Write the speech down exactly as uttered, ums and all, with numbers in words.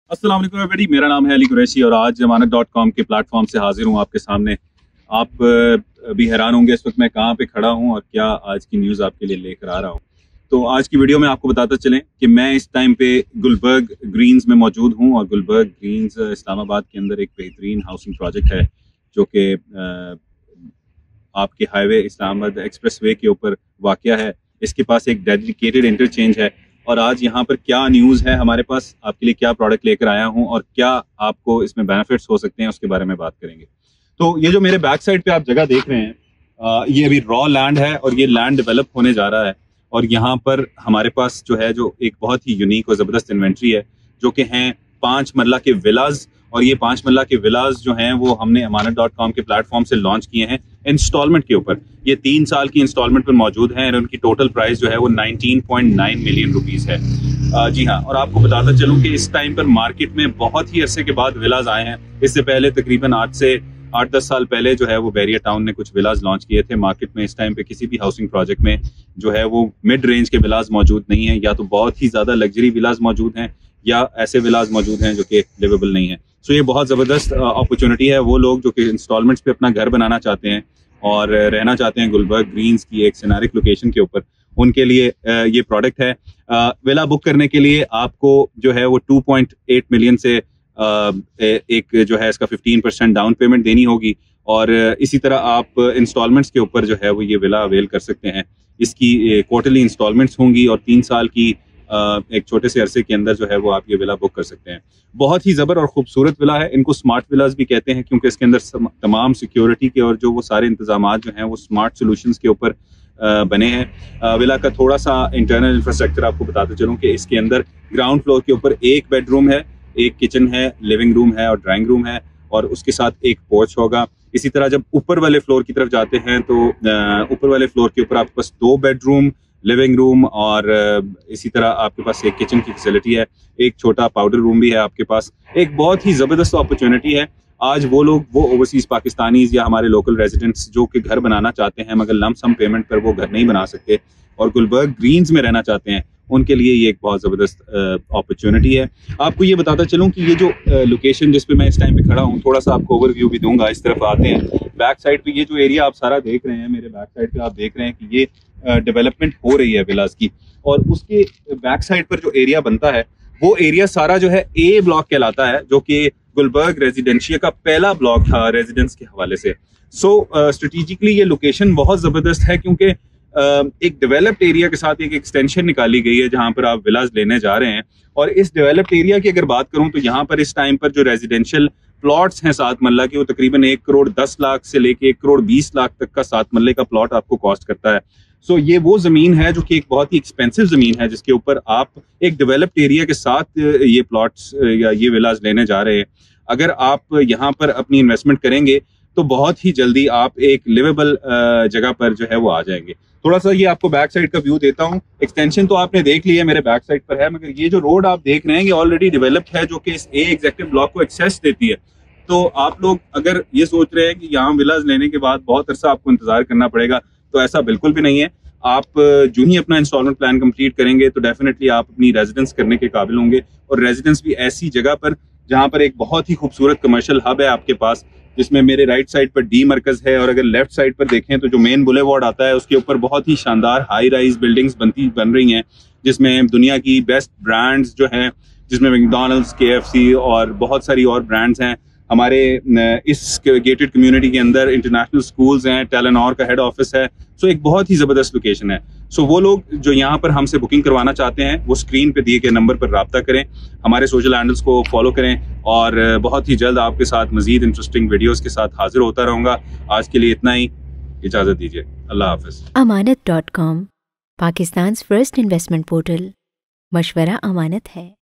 अस्सलाम वालेकुम एवरीबॉडी, मेरा नाम है अली कुरैशी और आज जमानत डॉट कॉम के प्लेटफॉर्म से हाजिर हूँ आपके सामने। आप भी हैरान होंगे इस वक्त मैं कहाँ पे खड़ा हूँ और क्या आज की न्यूज़ आपके लिए लेकर आ रहा हूँ। तो आज की वीडियो में आपको बताता चलें कि मैं इस टाइम पे गुलबर्ग ग्रीन्स में मौजूद हूँ और गुलबर्ग ग्रीन्स इस्लामाबाद के अंदर एक बेहतरीन हाउसिंग प्रोजेक्ट है जो कि आपके हाईवे इस्लामाबाद एक्सप्रेस वे के ऊपर वाक़या है। इसके पास एक डेडिकेटेड इंटरचेंज है और आज यहाँ पर क्या न्यूज़ है हमारे पास, आपके लिए क्या प्रोडक्ट लेकर आया हूँ और क्या आपको इसमें बेनिफिट्स हो सकते हैं उसके बारे में बात करेंगे। तो ये जो मेरे बैक साइड पे आप जगह देख रहे हैं, आ, ये अभी रॉ लैंड है और ये लैंड डेवलप होने जा रहा है और यहाँ पर हमारे पास जो है जो एक बहुत ही यूनिक और ज़बरदस्त इन्वेंट्री है जो कि हैं पाँच मरला के विलाज। और ये पाँच मरला के विलाज जो हैं वो हमने अमानत डॉट कॉम के प्लेटफॉर्म से लॉन्च किए हैं इंस्टॉलमेंट के ऊपर। ये तीन साल की इंस्टॉलमेंट पर मौजूद हैं और उनकी टोटल प्राइस जो है वो nineteen point nine million rupees है। आ, जी हाँ, और आपको बताता चलूँ कि इस टाइम पर मार्केट में बहुत ही अरसे के बाद विलाज आए हैं। इससे पहले तकरीबन आठ से आठ दस साल पहले जो है वो बैरियर टाउन ने कुछ विलाज लॉन्च किए थे मार्केट में। इस टाइम पे किसी भी हाउसिंग प्रोजेक्ट में जो है वो मिड रेंज के विलाज मौजूद नहीं है, या तो बहुत ही ज्यादा लग्जरी विलाज मौजूद हैं या ऐसे विलाज मौजूद हैं जो कि लिवेबल नहीं है। सो ये बहुत ज़बरदस्त अपॉर्चुनिटी है वो लोग जो कि इंस्टॉलमेंट्स पे अपना घर बनाना चाहते हैं और रहना चाहते हैं गुलबर्ग ग्रीन्स की एक सिनेरिक लोकेशन के ऊपर, उनके लिए ये प्रोडक्ट है। विला बुक करने के लिए आपको जो है वो टू पॉइंट एट मिलियन से एक जो है इसका फिफ्टीन परसेंट डाउन पेमेंट देनी होगी और इसी तरह आप इंस्टॉलमेंट्स के ऊपर जो है वो ये विला अवेल कर सकते हैं। इसकी क्वार्टरली इंस्टॉलमेंट्स होंगी और तीन साल की एक छोटे से अरसे के अंदर जो है वो आप ये विला बुक कर सकते हैं। बहुत ही ज़बर और खूबसूरत विला है, इनको स्मार्ट विलाज भी कहते हैं क्योंकि इसके अंदर तमाम सिक्योरिटी के और जो वो सारे इंतजामात जो हैं वो स्मार्ट सॉल्यूशंस के ऊपर बने हैं। विला का थोड़ा सा इंटरनल इंफ्रास्ट्रक्चर आपको बताते चलूँ कि इसके अंदर ग्राउंड फ्लोर के ऊपर एक बेडरूम है, एक किचन है, लिविंग रूम है और ड्राइंग रूम है और उसके साथ एक पोर्च होगा। इसी तरह जब ऊपर वाले फ्लोर की तरफ जाते हैं तो ऊपर वाले फ्लोर के ऊपर आपके पास दो बेडरूम, लिविंग रूम और इसी तरह आपके पास एक किचन की फैसिलिटी है, एक छोटा पाउडर रूम भी है आपके पास। एक बहुत ही ज़बरदस्त अपॉर्चुनिटी है। आज वो लोग वो ओवरसीज पाकिस्तानीज या हमारे लोकल रेजिडेंट्स जो कि घर बनाना चाहते हैं मगर लम सम पेमेंट पर वो घर नहीं बना सकते और गुलबर्ग ग्रीन्स में रहना चाहते हैं, उनके लिए ये एक बहुत ज़बरदस्त अपॉर्चुनिटी है। आपको ये बताता चलूँ कि ये जो लोकेशन जिस पे मैं इस टाइम पे खड़ा हूँ, थोड़ा सा आपको ओवरव्यू भी दूंगा। इस तरफ आते हैं बैक साइड पे, ये जो एरिया आप सारा देख रहे हैं मेरे बैक साइड पे, आप देख रहे हैं कि ये डेवलपमेंट हो रही है विलास की और उसके बैक साइड पर जो एरिया बनता है वो एरिया सारा जो है ए ब्लॉक कहलाता है जो कि गुलबर्ग रेजिडेंशिया का पहला ब्लॉक था रेजिडेंस के हवाले से। सो स्ट्रेटेजिकली ये लोकेशन बहुत ज़बरदस्त है क्योंकि Uh, एक डेवलप्ड एरिया के साथ एक एक्सटेंशन निकाली गई है जहां पर आप विलाज लेने जा रहे हैं। और इस डेवलप्ड एरिया की अगर बात करूं तो यहाँ पर इस टाइम पर जो रेजिडेंशियल प्लॉट्स हैं सात मरला के, वो तकरीबन एक करोड़ दस लाख से लेके एक करोड़ बीस लाख तक का सात मरले का प्लॉट आपको कॉस्ट करता है। सो so, ये वो जमीन है जो कि एक बहुत ही एक्सपेंसिव जमीन है जिसके ऊपर आप एक डेवलप्ड एरिया के साथ ये प्लॉट्स या ये विलाज लेने जा रहे हैं। अगर आप यहाँ पर अपनी इन्वेस्टमेंट करेंगे तो बहुत ही जल्दी आप एक लिवेबल जगह पर जो है वो आ जाएंगे। थोड़ा सा ये आपको बैक साइड का व्यू देता हूँ। एक्सटेंशन तो आपने देख लिया मेरे बैक साइड पर है, मगर ये जो रोड आप देख रहे हैं ये ऑलरेडी डेवलप्ड है जो कि इस ए एग्जेक्टिव ब्लॉक को एक्सेस देती है। तो आप लोग अगर ये सोच रहे हैं कि यहाँ विलाज लेने के बाद बहुत अरसा आपको इंतजार करना पड़ेगा, तो ऐसा बिल्कुल भी नहीं है। आप जो ही अपना इंस्टॉलमेंट प्लान कंप्लीट करेंगे तो डेफिनेटली आप अपनी रेजिडेंस करने के काबिल होंगे और रेजिडेंस भी ऐसी जगह पर जहाँ पर एक बहुत ही खूबसूरत कमर्शियल हब है आपके पास, जिसमें मेरे राइट साइड पर डी मरकज है और अगर लेफ्ट साइड पर देखें तो जो मेन बुलेवार्ड आता है उसके ऊपर बहुत ही शानदार हाई राइज बिल्डिंग्स बनती बन रही हैं जिसमें दुनिया की बेस्ट ब्रांड्स जो हैं, जिसमें मैकडॉनल्ड्स, के एफ सी और बहुत सारी और ब्रांड्स हैं। हमारे इस गेटेड कम्युनिटी के अंदर इंटरनेशनल स्कूल्स हैं, टेलेनॉर का हेड ऑफिस है। सो एक बहुत ही ज़बरदस्त लोकेशन है। सो वो लोग जो यहाँ पर हमसे बुकिंग करवाना चाहते हैं वो स्क्रीन पे दिए गए नंबर पर रब्ता करें, हमारे सोशल हैंडल्स को फॉलो करें और बहुत ही जल्द आपके साथ मजीद इंटरेस्टिंग वीडियोस के साथ हाजिर होता रहूँगा। आज के लिए इतना ही, इजाज़त दीजिए। अल्लाह हाफिज़। Amanat dot com, Pakistan first investment portal. मशवरा अमानत है।